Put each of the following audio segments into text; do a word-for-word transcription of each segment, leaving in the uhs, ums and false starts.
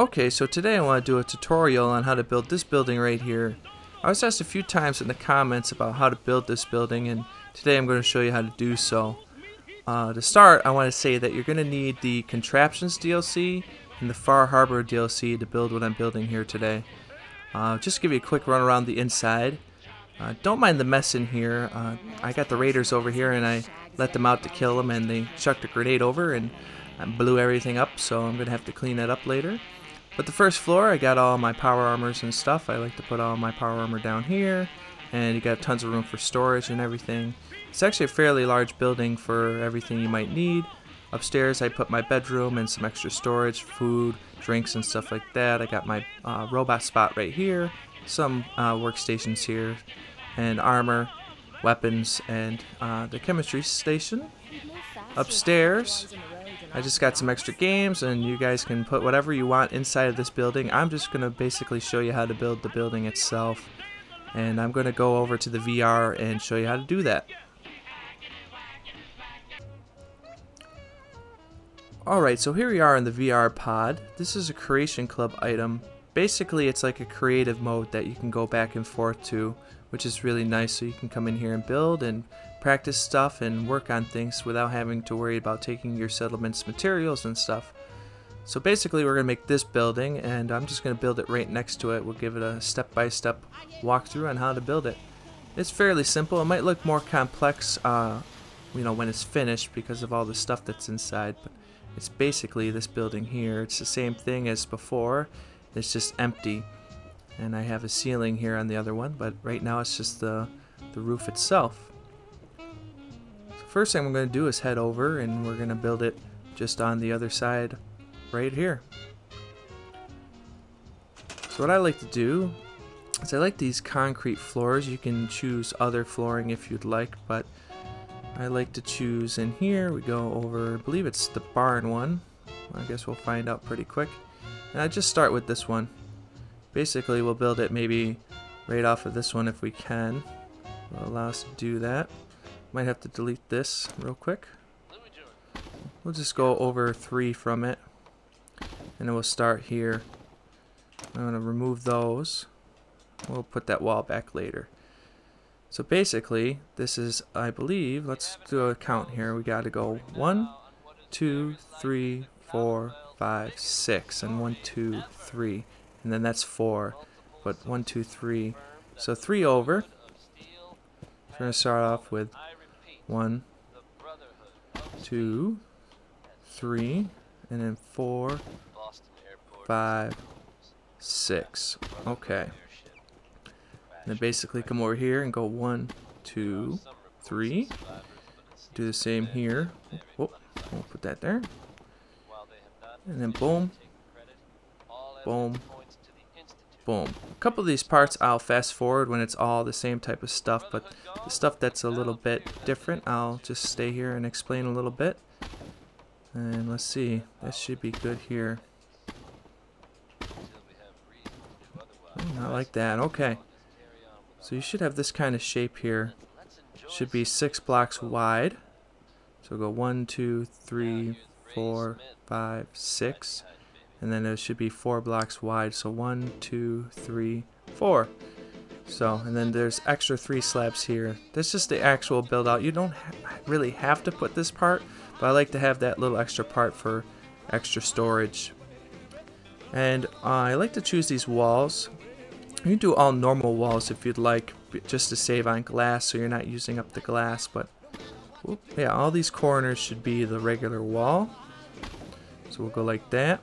Okay, so today I want to do a tutorial on how to build this building right here. I was asked a few times in the comments about how to build this building, and today I'm going to show you how to do so. Uh, to start, I want to say that you're going to need the Contraptions D L C and the Far Harbor D L C to build what I'm building here today. Uh, just to give you a quick run around the inside. Uh, don't mind the mess in here. Uh, I got the raiders over here and I let them out to kill them, and they chucked a grenade over and I blew everything up, so I'm going to have to clean that up later. But the first floor, I got all my power armors and stuff. I like to put all my power armor down here, and you got tons of room for storage and everything. It's actually a fairly large building for everything you might need. Upstairs, I put my bedroom and some extra storage, food, drinks, and stuff like that. I got my uh, robot spot right here, some uh, workstations here, and armor, weapons, and uh, the chemistry station. Upstairs, I just got some extra games, and you guys can put whatever you want inside of this building. I'm just going to basically show you how to build the building itself, and I'm going to go over to the V R and show you how to do that. Alright, so here we are in the V R pod. This is a Creation Club item. Basically, it's like a creative mode that you can go back and forth to, which is really nice, so you can come in here and build and practice stuff and work on things without having to worry about taking your settlements materials and stuff. So basically we're going to make this building, and I'm just going to build it right next to it. We'll give it a step-by-step walkthrough on how to build it. It's fairly simple. It might look more complex uh, you know, when it's finished because of all the stuff that's inside, but it's basically this building here. It's the same thing as before. It's just empty, and I have a ceiling here on the other one, but right now it's just the, the roof itself. First thing I'm going to do is head over, and we're going to build it just on the other side right here. So what I like to do is I like these concrete floors. You can choose other flooring if you'd like, but I like to choose in here. We go over, I believe it's the barn one. I guess we'll find out pretty quick. And I just start with this one. Basically we'll build it maybe right off of this one if we can. It'll allow us to do that. Might have to delete this real quick. We'll just go over three from it, and then we'll start here. I'm going to remove those. We'll put that wall back later. So basically, this is, I believe, let's do a count here. We got to go one, two, three, four, five, six, and one, two, three, and then that's four. But one, two, three. So three over. We're going to start off with one, two, three, and then four, five, six. Okay. And then basically come over here and go one, two, three. Do the same here. Whoop, we'll put that there. And then boom, boom, boom. A couple of these parts I'll fast forward when it's all the same type of stuff, but the stuff that's a little bit different, I'll just stay here and explain a little bit. And let's see, that should be good here. Not like that. Okay. So you should have this kind of shape here. Should be six blocks wide. So go one, two, three, four, five, six. And then it should be four blocks wide. So one, two, three, four. So, and then there's extra three slabs here. That's just the actual build out. You don't ha really have to put this part, but I like to have that little extra part for extra storage. And uh, I like to choose these walls. You can do all normal walls if you'd like, just to save on glass so you're not using up the glass. But whoop, yeah, all these corners should be the regular wall. So we'll go like that.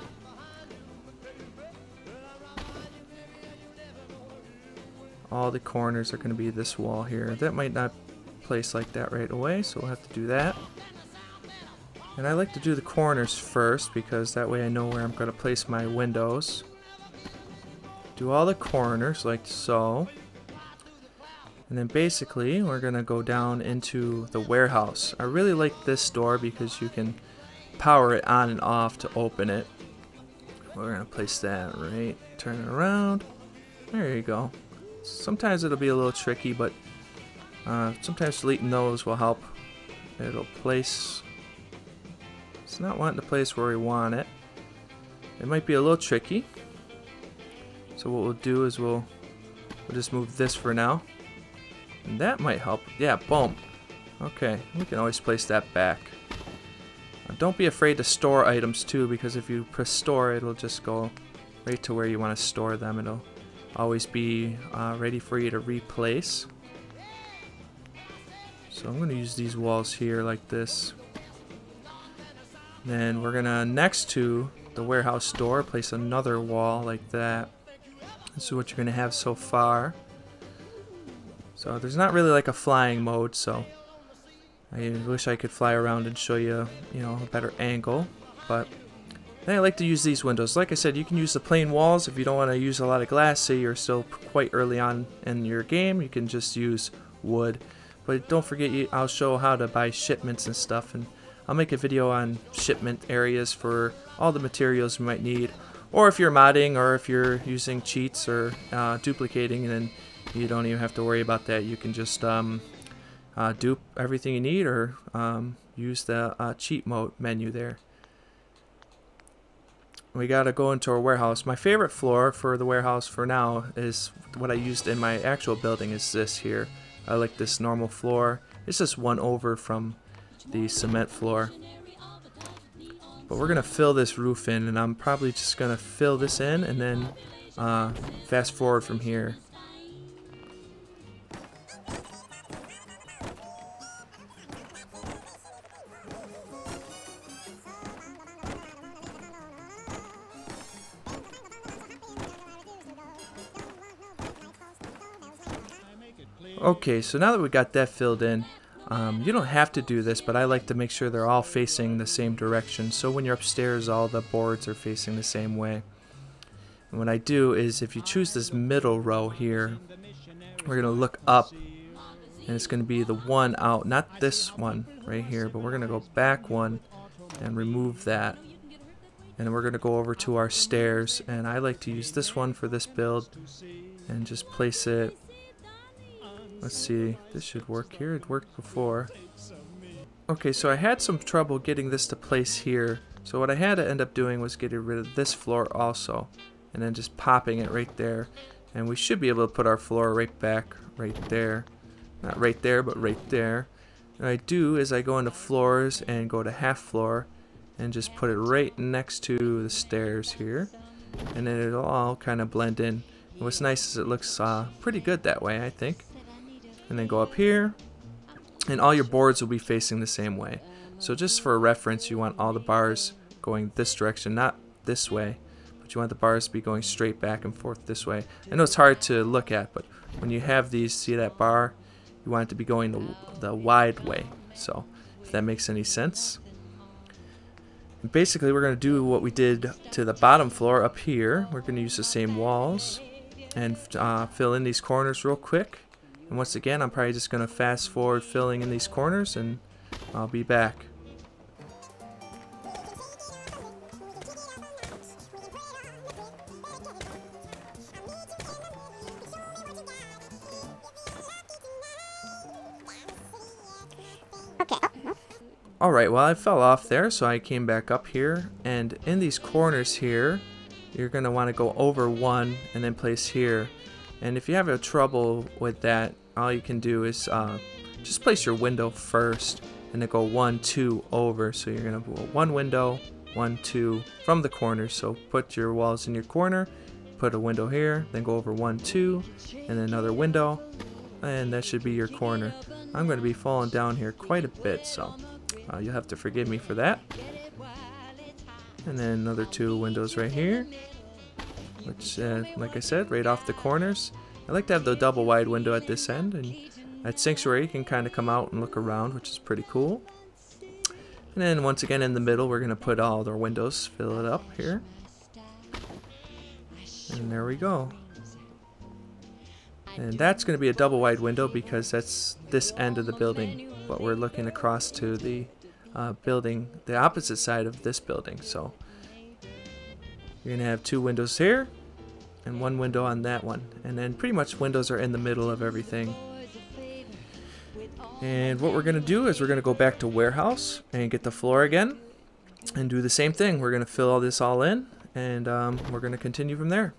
All the corners are going to be this wall here. That might not place like that right away, so we'll have to do that. And I like to do the corners first because that way I know where I'm going to place my windows. Do all the corners like so. And then basically we're going to go down into the warehouse. I really like this door because you can power it on and off to open it. We're going to place that right, turn it around. There you go. Sometimes it'll be a little tricky, but uh, sometimes deleting those will help. It'll place, it's not wanting to place where we want it. it might be a little tricky. So what we'll do is we'll, we'll just move this for now. And that might help. Yeah, boom. Okay, we can always place that back. Uh, don't be afraid to store items too, because if you press store, it'll just go right to where you want to store them. It'll always be uh, ready for you to replace. So I'm going to use these walls here like this. Then we're going to, next to the warehouse door, place another wall like that. This is what you're going to have so far. So there's not really like a flying mode, so I wish I could fly around and show you, you know, a better angle. But then I like to use these windows. Like I said, you can use the plain walls if you don't want to use a lot of glass. Say you're still quite early on in your game, you can just use wood. But don't forget, I'll show how to buy shipments and stuff, and I'll make a video on shipment areas for all the materials you might need. Or if you're modding, or if you're using cheats or uh, duplicating, then you don't even have to worry about that. You can just um, uh, dupe everything you need, or um, use the uh, cheat mode menu there. We gotta go into our warehouse. My favorite floor for the warehouse for now is what I used in my actual building, is this here. I like this normal floor. It's just one over from the cement floor. But we're gonna fill this roof in, and I'm probably just gonna fill this in and then uh, fast forward from here. Okay, so now that we got that filled in, um, you don't have to do this, but I like to make sure they're all facing the same direction. So when you're upstairs, all the boards are facing the same way. And what I do is, if you choose this middle row here, we're going to look up, and it's going to be the one out, not this one right here, but we're going to go back one and remove that. And we're going to go over to our stairs, and I like to use this one for this build and just place it. Let's see, this should work here. It worked before. Okay, so I had some trouble getting this to place here. So what I had to end up doing was getting rid of this floor also, and then just popping it right there. And we should be able to put our floor right back right there. Not right there, but right there. What I do is I go into floors and go to half floor and just put it right next to the stairs here. And then it'll all kind of blend in. And what's nice is it looks uh, pretty good that way, I think. And then go up here, and all your boards will be facing the same way. So just for a reference, you want all the bars going this direction, not this way, but you want the bars to be going straight back and forth this way. I know it's hard to look at, but when you have these, see that bar, you want it to be going the, the wide way. So if that makes any sense. And basically we're going to do what we did to the bottom floor up here. We're going to use the same walls and uh, fill in these corners real quick. And once again, I'm probably just going to fast forward filling in these corners, and I'll be back. Alright, well I fell off there, so I came back up here, and in these corners here, you're going to want to go over one and then place here. And if you have a trouble with that, all you can do is uh, just place your window first and then go one, two over. So you're going to go one window, one, two from the corner. So put your walls in your corner, put a window here, then go over one, two, and then another window, and that should be your corner. I'm going to be falling down here quite a bit, so uh, you'll have to forgive me for that. And then another two windows right here, which, uh, like I said, right off the corners. I like to have the double wide window at this end, and at Sanctuary you can kind of come out and look around, which is pretty cool. And then once again in the middle, we're going to put all the windows, fill it up here. And there we go. And that's going to be a double wide window because that's this end of the building, but we're looking across to the uh, building, the opposite side of this building. So you're going to have two windows here and one window on that one. And then pretty much windows are in the middle of everything. And what we're going to do is we're going to go back to warehouse and get the floor again and do the same thing. We're going to fill all this all in and um, we're going to continue from there.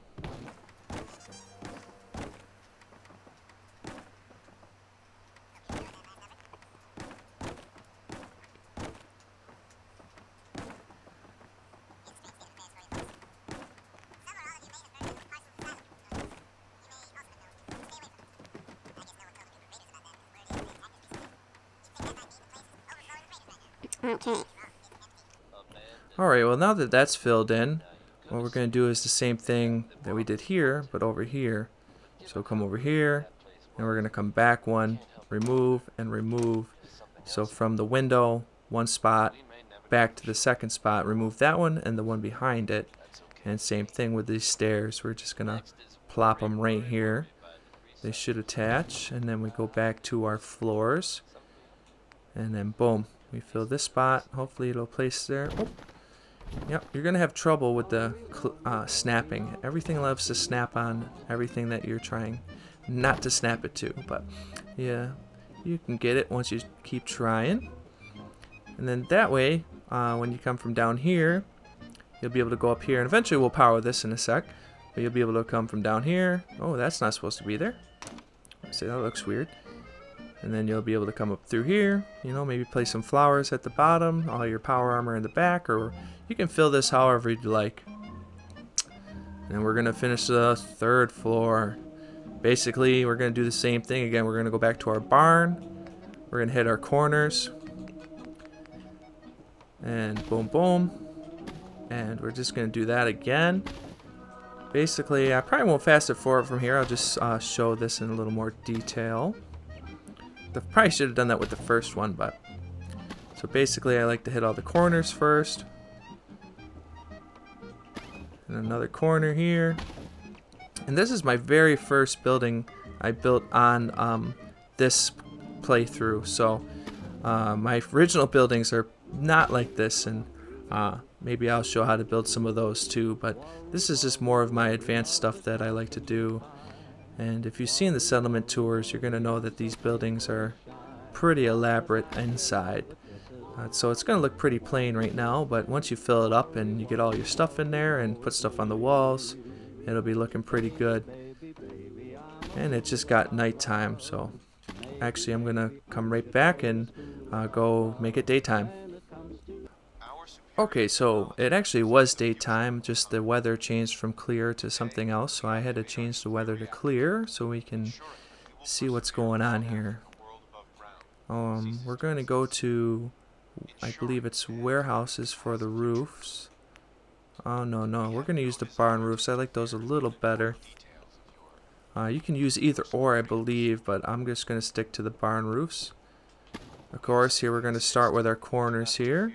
Okay. Alright, well now that that's filled in, what we're going to do is the same thing that we did here, but over here. So come over here, and we're going to come back one, remove, and remove. So from the window, one spot, back to the second spot, remove that one and the one behind it. And same thing with these stairs, we're just going to plop them right here. They should attach, and then we go back to our floors. And then boom, we fill this spot. Hopefully it'll place there. Oh. Yep, you're going to have trouble with the uh, snapping. Everything loves to snap on everything that you're trying not to snap it to. But yeah, you can get it once you keep trying. And then that way, uh, when you come from down here, you'll be able to go up here. And eventually we'll power this in a sec. But you'll be able to come from down here. Oh, that's not supposed to be there. See, that looks weird. And then you'll be able to come up through here, you know, maybe place some flowers at the bottom, all your power armor in the back, or you can fill this however you'd like. And we're going to finish the third floor. Basically, we're going to do the same thing again. We're going to go back to our barn. We're going to hit our corners. And boom, boom. And we're just going to do that again. Basically, I probably won't fast it forward from here. I'll just uh, show this in a little more detail. I probably should have done that with the first one, but so basically I like to hit all the corners first, and another corner here. And this is my very first building I built on um, this playthrough, so uh, my original buildings are not like this, and uh, maybe I'll show how to build some of those too, but this is just more of my advanced stuff that I like to do. And if you've seen the settlement tours, you're going to know that these buildings are pretty elaborate inside. Uh, so it's going to look pretty plain right now, but once you fill it up and you get all your stuff in there and put stuff on the walls, it'll be looking pretty good. And it just got nighttime, so actually I'm going to come right back and uh, go make it daytime. Okay, so it actually was daytime, just the weather changed from clear to something else, so I had to change the weather to clear so we can see what's going on here. Um, we're going to go to, I believe it's warehouses for the roofs. Oh, no, no, we're going to use the barn roofs. I like those a little better. Uh, you can use either or, I believe, but I'm just going to stick to the barn roofs. Of course, here we're going to start with our corners here.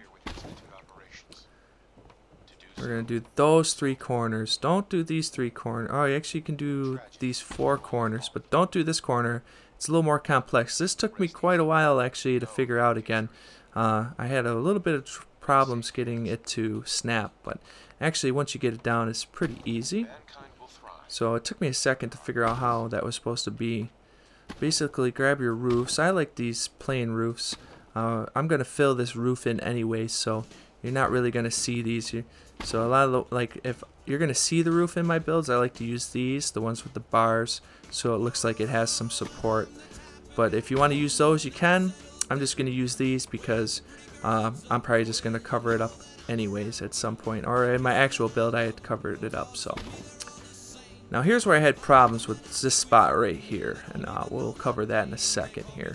We're going to do those three corners. Don't do these three corners. Oh, actually you can do these four corners, but don't do this corner. It's a little more complex. This took me quite a while actually to figure out again. Uh, I had a little bit of tr problems getting it to snap, but actually once you get it down it's pretty easy. So it took me a second to figure out how that was supposed to be. Basically grab your roofs. I like these plain roofs. Uh, I'm going to fill this roof in anyway, so you're not really going to see these. You, so a lot of the, like if you're going to see the roof in my builds, I like to use these, the ones with the bars, so it looks like it has some support. But if you want to use those, you can. I'm just going to use these because uh, I'm probably just going to cover it up anyways at some point. Or in my actual build, I had covered it up. So now here's where I had problems with this spot right here, and uh, we'll cover that in a second here.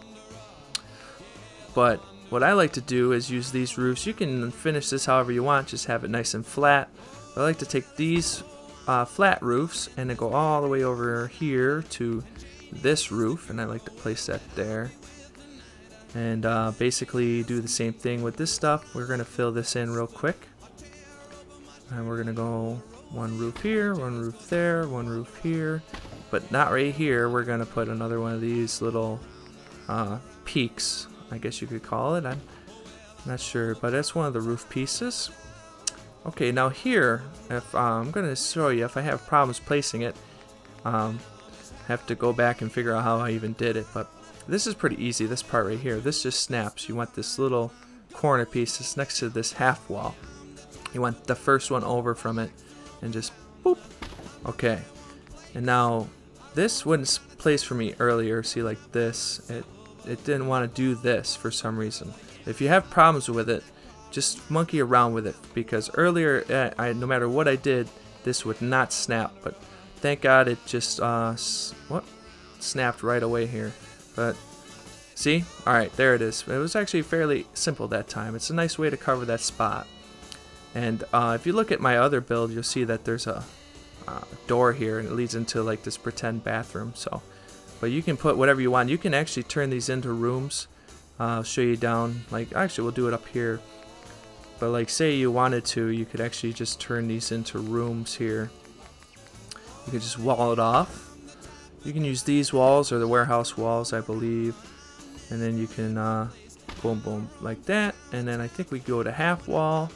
But what I like to do is use these roofs. You can finish this however you want, just have it nice and flat. I like to take these uh, flat roofs and then go all the way over here to this roof, and I like to place that there. And uh, basically do the same thing with this stuff. We're going to fill this in real quick. And we're going to go one roof here, one roof there, one roof here. But not right here. We're going to put another one of these little uh, peaks, I guess you could call it. I'm not sure, but that's one of the roof pieces. Okay, now here, if uh, I'm going to show you if I have problems placing it. Um, I have to go back and figure out how I even did it, but this is pretty easy, this part right here. This just snaps. You want this little corner piece that's next to this half wall. You want the first one over from it, and just boop. Okay, and now this wouldn't place for me earlier. See, like this, it it didn't want to do this for some reason. If you have problems with it, just monkey around with it, because earlier, I, no matter what I did, this would not snap. But thank God it just uh, s what snapped right away here. But see, all right, there it is. It was actually fairly simple that time. It's a nice way to cover that spot. And uh, if you look at my other build, you'll see that there's a uh, door here, and it leads into like this pretend bathroom. So, but you can put whatever you want. You can actually turn these into rooms. Uh, I'll show you down. Like, actually, we'll do it up here. But like, say you wanted to, you could actually just turn these into rooms here. You could just wall it off. You can use these walls or the warehouse walls, I believe. And then you can, uh, boom, boom, like that. And then I think we go to half wall.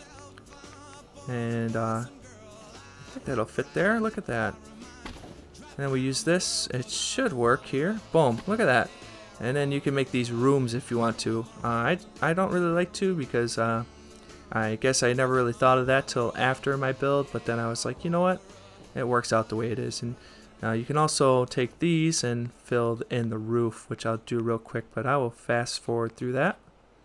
And uh, I think that'll fit there. Look at that. And then we use this. It should work here. Boom, look at that. And then you can make these rooms if you want to. Uh, I, I don't really like to, because uh, I guess I never really thought of that till after my build. But then I was like, you know what? It works out the way it is. And uh, you can also take these and fill in the roof, which I'll do real quick. But I will fast forward through that.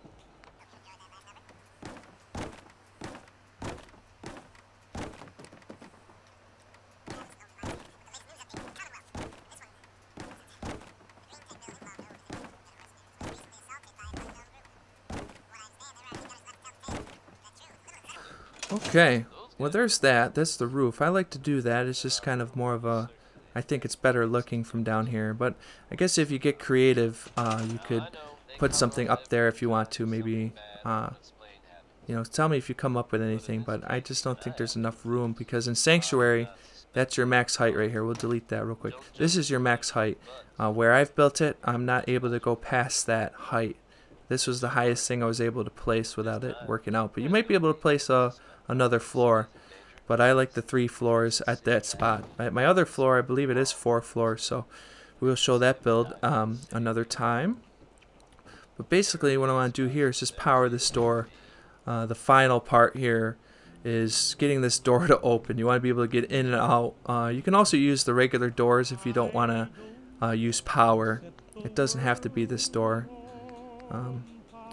Okay, well there's that. That's the roof. I like to do that. It's just kind of more of a, I think it's better looking from down here. But I guess if you get creative, uh, you could put something up there if you want to. Maybe, uh, you know, tell me if you come up with anything. But I just don't think there's enough room, because in Sanctuary, that's your max height right here. We'll delete that real quick. This is your max height. Uh, where I've built it, I'm not able to go past that height. This was the highest thing I was able to place without it working out. But you might be able to place a another floor, but I like the three floors at that spot. At my other floor, I believe it is four floors, so we'll show that build um, another time. But basically what I want to do here is just power this door. Uh, the final part here is getting this door to open. You want to be able to get in and out. Uh, you can also use the regular doors if you don't want to uh, use power. It doesn't have to be this door. Um,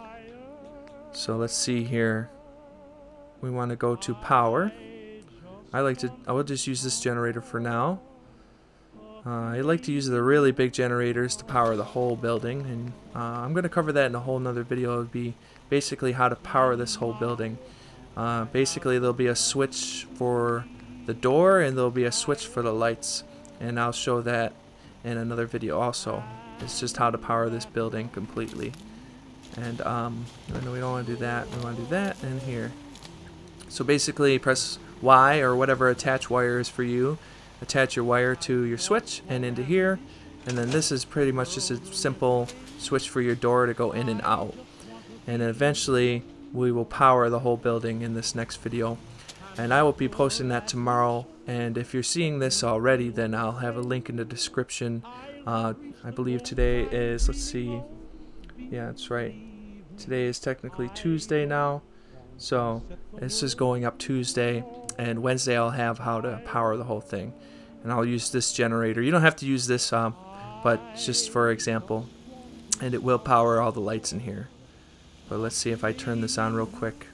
so let's see here. We want to go to power. I like to, I will just use this generator for now. Uh, I like to use the really big generators to power the whole building, and uh, I'm going to cover that in a whole nother video. It would be basically how to power this whole building. Uh, basically there'll be a switch for the door, and there'll be a switch for the lights, and I'll show that in another video also. It's just how to power this building completely. And um, no, we don't want to do that. We want to do that and here. So basically press Y or whatever attach wire is for you. Attach your wire to your switch and into here. And then this is pretty much just a simple switch for your door to go in and out. And eventually we will power the whole building in this next video. And I will be posting that tomorrow. And if you're seeing this already, then I'll have a link in the description. Uh, I believe today is, let's see. Yeah, that's right. Today is technically Tuesday now. So this is going up Tuesday, and Wednesday I'll have how to power the whole thing, and I'll use this generator. You don't have to use this, um, but just for example, and it will power all the lights in here. But let's see if I turn this on real quick,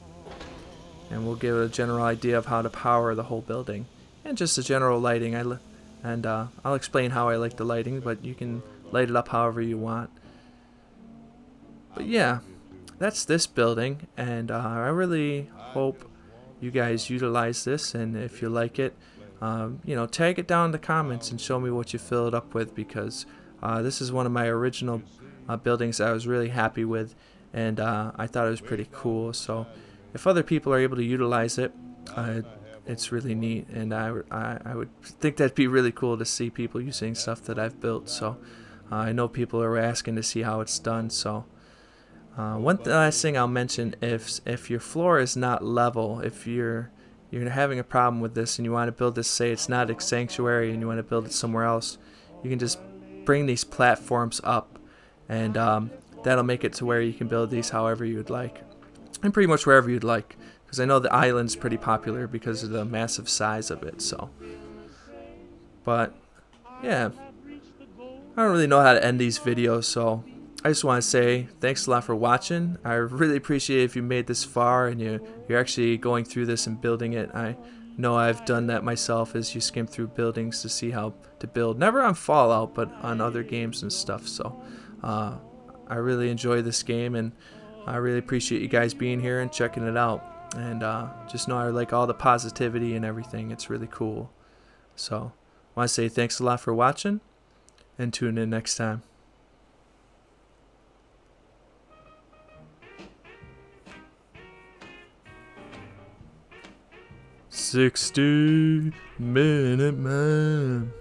and we'll give a general idea of how to power the whole building, and just the general lighting. I and uh, I'll explain how I like the lighting, but you can light it up however you want. But yeah. That's this building, and uh, I really hope you guys utilize this, and if you like it, um, you know, tag it down in the comments and show me what you fill it up with, because uh, this is one of my original uh, buildings that I was really happy with, and uh, I thought it was pretty cool. So if other people are able to utilize it, uh, it's really neat, and I, I, I would think that'd be really cool to see people using stuff that I've built. So uh, I know people are asking to see how it's done, so Uh, one th last thing I'll mention, if if your floor is not level, if you're you're having a problem with this and you want to build this, say it's not a sanctuary and you want to build it somewhere else, you can just bring these platforms up, and um, that'll make it to where you can build these however you'd like, and pretty much wherever you'd like. because I know the island's pretty popular because of the massive size of it. So, but yeah, I don't really know how to end these videos, so I just want to say thanks a lot for watching. I really appreciate if you made this far and you, you're actually going through this and building it. I know I've done that myself, as you skim through buildings to see how to build. Never on Fallout, but on other games and stuff. So uh, I really enjoy this game, and I really appreciate you guys being here and checking it out. And uh, just know I like all the positivity and everything. It's really cool. So I want to say thanks a lot for watching, and tune in next time. sixty minute man.